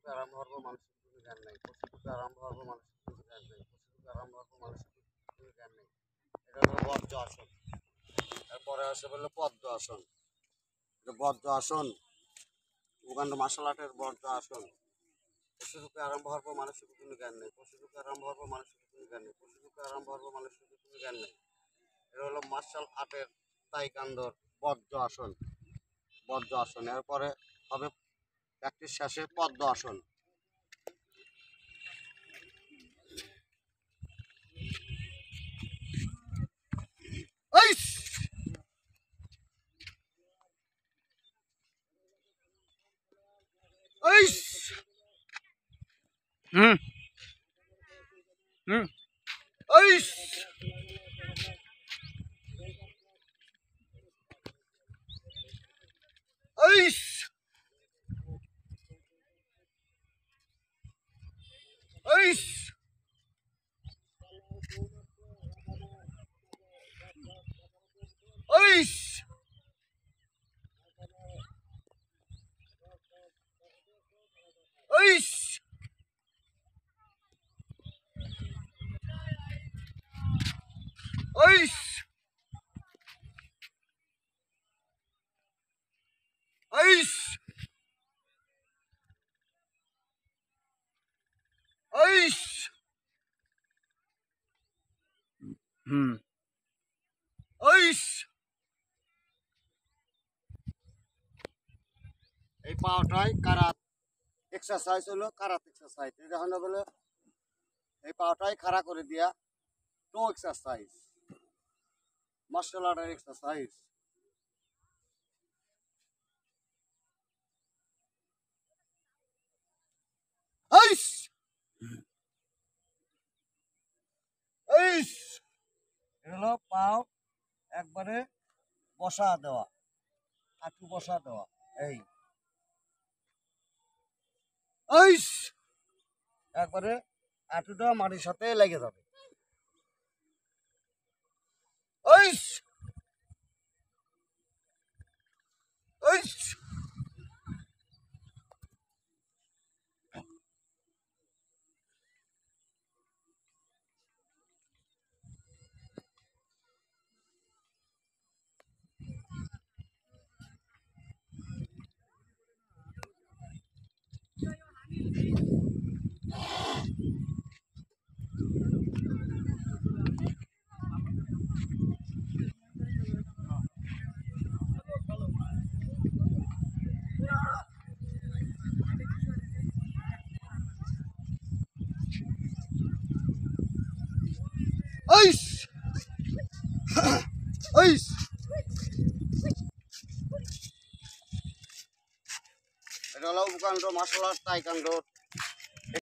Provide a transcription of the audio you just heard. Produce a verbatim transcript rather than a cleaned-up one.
পশুরূপে আরম্ভ হব মানুষের কোনো জ্ঞান নাই, পশুরূপে আরম্ভ হব মানুষের কোনো জ্ঞান নাই, পশুরূপে আরম্ভ হব মানুষের কোনো জ্ঞান নেই। এটা হলো বজ্র আসন। এরপরে আসে বললো পদ্ম আসন। বজ্র আসন উগান্ড মার্শাল আর্টের বজ্র আসন। পশুরূপে আরম্ভ হব মানুষের কোনো জ্ঞান নেই, পশুরূপে আরম্ভ হব মানুষের কোনো জ্ঞান নেই, পশুরূপে আরম্ভ হব মানুষের কোনো জ্ঞান নেই। এটা হলো মার্শাল আর্টের তাইকান্ডোর বজ্র আসন। বজ্র আসন এরপরে হবে প্র্যাকটিস শেষে পদ্ম আসন। হুম হুম Eish! Eish! Eish! Eish! Eish! Eish! Eish! Eish! হুম Eish! এই পাওয়াটাই কারাত এক্সারসাইজ হলো, কারাত এক্সারসাইজ। এটা হলো বলে এই পাওয়াটাই খাড়া করে দিয়া টো এক্সারসাইজ, মার্শাল আর্টের এক্সারসাইজ। Eish! Eish! এটা হলো পাও একবারে বসা দেওয়া, হাঁটু বসা দেওয়া। এই এইস একবারে হাঁটুটা মাটির সাথে লেগে যাবে। এইস এইস এইস এইস এটা হলো উগান্ড মার্শাল আর্ট তাইকান্ডোর